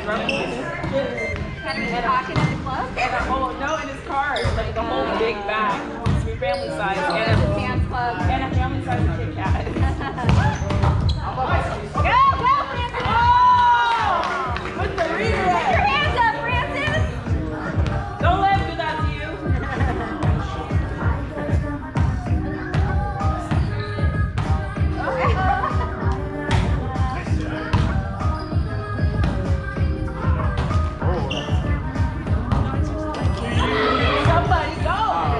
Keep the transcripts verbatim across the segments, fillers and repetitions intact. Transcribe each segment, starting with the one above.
Had him pocket at the club? And a whole, no, in his car, like the whole big bag, family size, and a Sam's Club. and a family size Kit Kat. Go, go, Francis! Oh! Put the reader Put at. your hands up, Francis! Don't let him do that to you. Somebody go.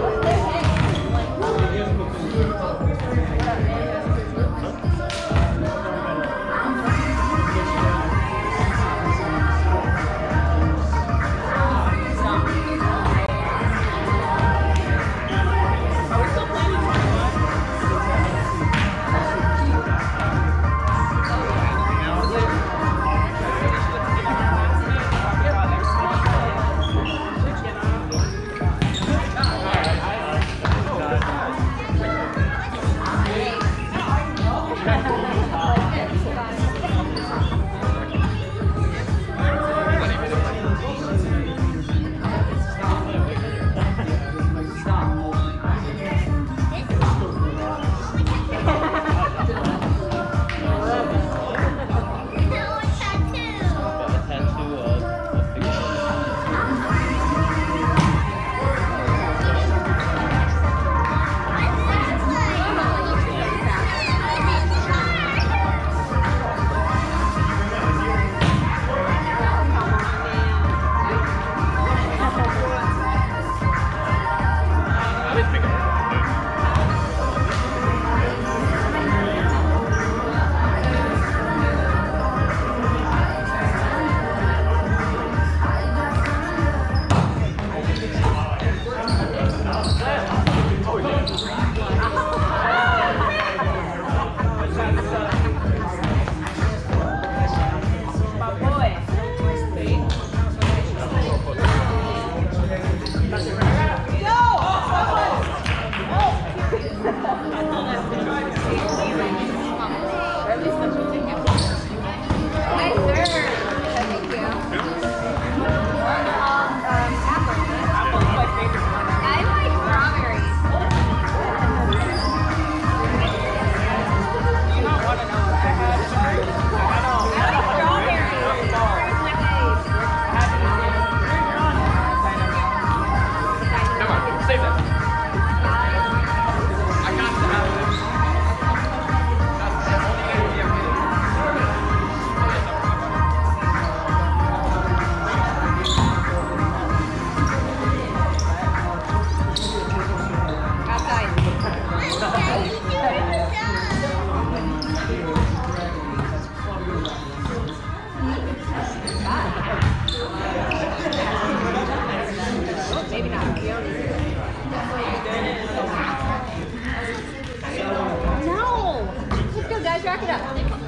Rack it up.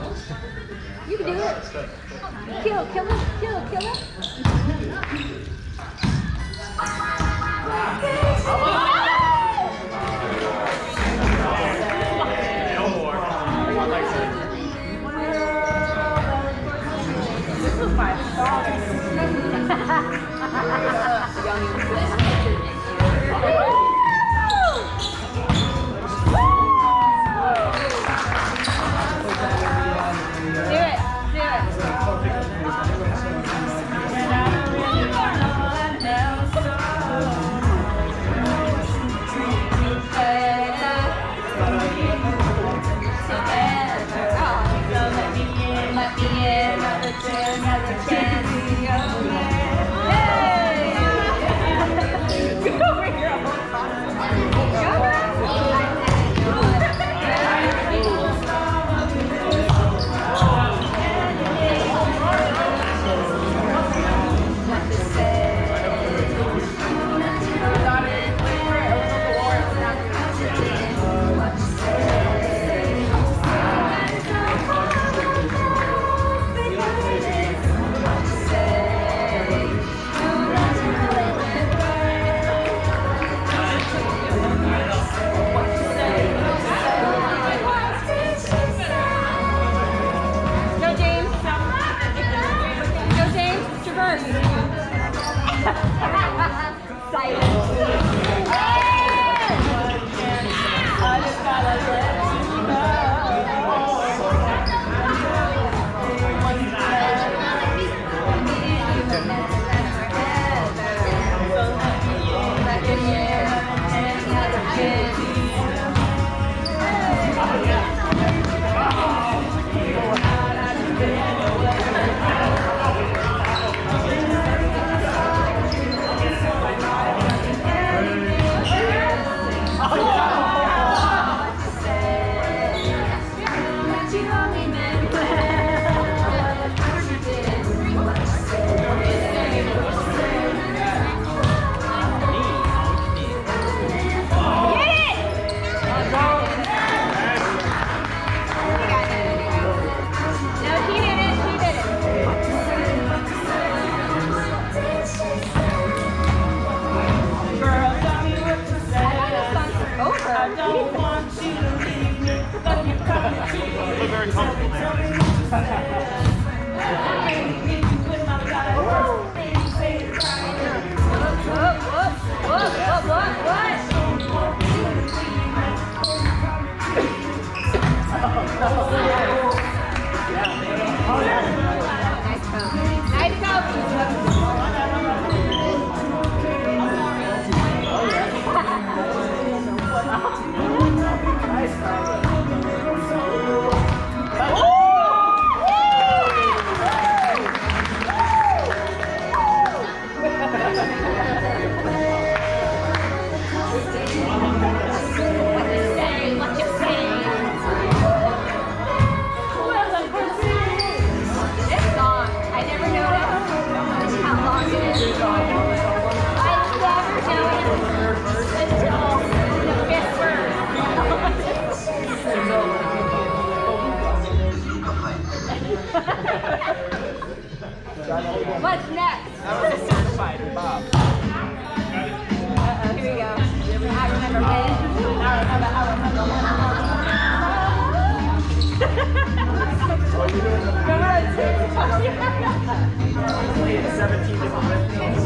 You can do it. Kill, kill him, kill, kill him. This was my song. What's next? That was a certified Bob. Uh-oh, here we go. I remember when. I remember, I remember when. seventeen different restaurants.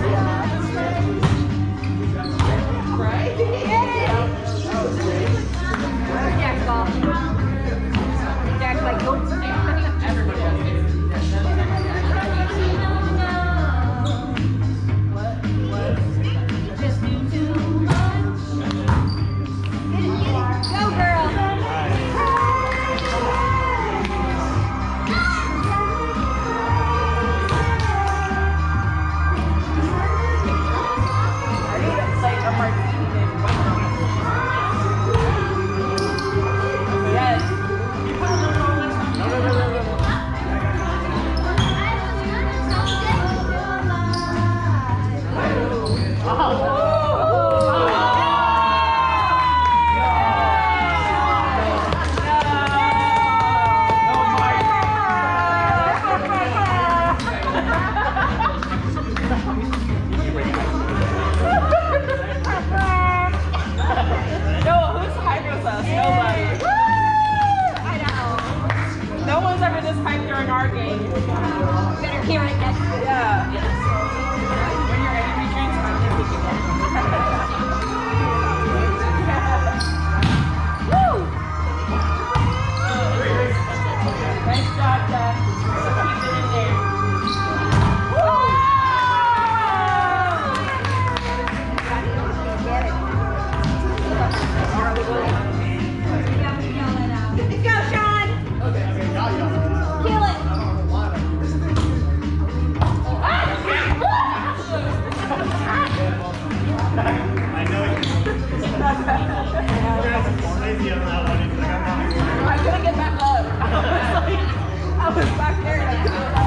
Right? Jack's off. Jack's like, nope. Everybody has it. Go, girl. I need like a martini and white rum. Yes. No, no, no, no, no. No, who's hyped us? Nobody. I know. No one's ever this hyped during our game. Better hear it next week. Yeah. When your energy drinks, I'm gonna pick it up. Woo! Nice job, Jeff. Keep it in there. Let's go, Sean! Kill it! I know you. Lazy on that one. He's like, I'm not. I couldn't get back up. I was like, I was back there.